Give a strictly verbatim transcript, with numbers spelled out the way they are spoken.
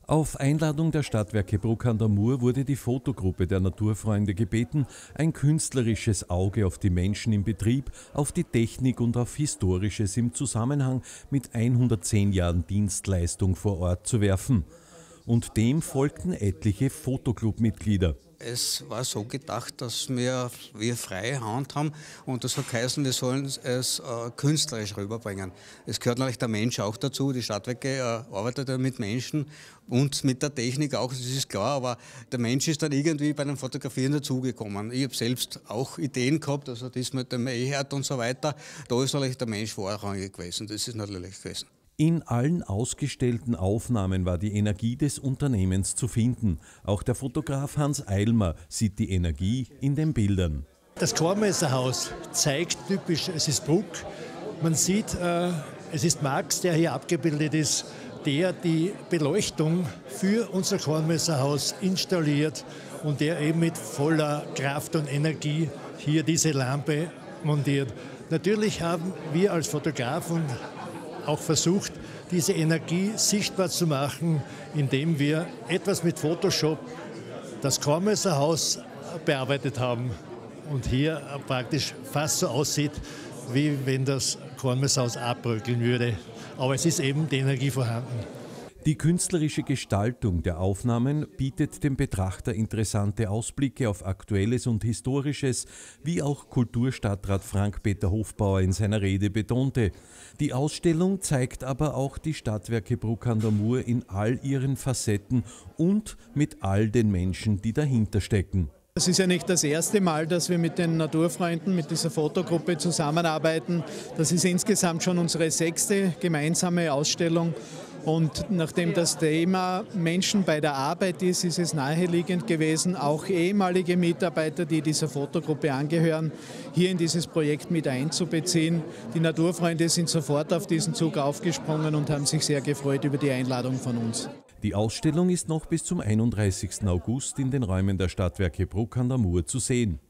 Auf Einladung der Stadtwerke Bruck an der Mur wurde die Fotogruppe der Naturfreunde gebeten, ein künstlerisches Auge auf die Menschen im Betrieb, auf die Technik und auf Historisches im Zusammenhang mit hundertzehn Jahren Dienstleistung vor Ort zu werfen. Und dem folgten etliche Fotoclub-Mitglieder. Es war so gedacht, dass wir, wir freie Hand haben und das hat geheißen, wir sollen es äh, künstlerisch rüberbringen. Es gehört natürlich der Mensch auch dazu, die Stadtwerke äh, arbeitet ja mit Menschen und mit der Technik auch, das ist klar, aber der Mensch ist dann irgendwie bei dem Fotografieren dazugekommen. Ich habe selbst auch Ideen gehabt, also das mit dem E-Herd und so weiter, da ist natürlich der Mensch vorrangig gewesen, das ist natürlich gewesen. In allen ausgestellten Aufnahmen war die Energie des Unternehmens zu finden. Auch der Fotograf Hans Eilmer sieht die Energie in den Bildern. Das Kornmesserhaus zeigt typisch, es ist Bruck. Man sieht, äh, es ist Max, der hier abgebildet ist, der die Beleuchtung für unser Kornmesserhaus installiert und der eben mit voller Kraft und Energie hier diese Lampe montiert. Natürlich haben wir als Fotografen auch versucht, diese Energie sichtbar zu machen, indem wir etwas mit Photoshop das Kornmesserhaus bearbeitet haben und hier praktisch fast so aussieht, wie wenn das Kornmesserhaus abbröckeln würde. Aber es ist eben die Energie vorhanden. Die künstlerische Gestaltung der Aufnahmen bietet dem Betrachter interessante Ausblicke auf Aktuelles und Historisches, wie auch Kulturstadtrat Frank-Peter Hofbauer in seiner Rede betonte. Die Ausstellung zeigt aber auch die Stadtwerke Bruck an der Mur in all ihren Facetten und mit all den Menschen, die dahinter stecken. Es ist ja nicht das erste Mal, dass wir mit den Naturfreunden, mit dieser Fotogruppe zusammenarbeiten. Das ist insgesamt schon unsere sechste gemeinsame Ausstellung. Und nachdem das Thema Menschen bei der Arbeit ist, ist es naheliegend gewesen, auch ehemalige Mitarbeiter, die dieser Fotogruppe angehören, hier in dieses Projekt mit einzubeziehen. Die Naturfreunde sind sofort auf diesen Zug aufgesprungen und haben sich sehr gefreut über die Einladung von uns. Die Ausstellung ist noch bis zum einunddreißigsten August in den Räumen der Stadtwerke Bruck an der Mur zu sehen.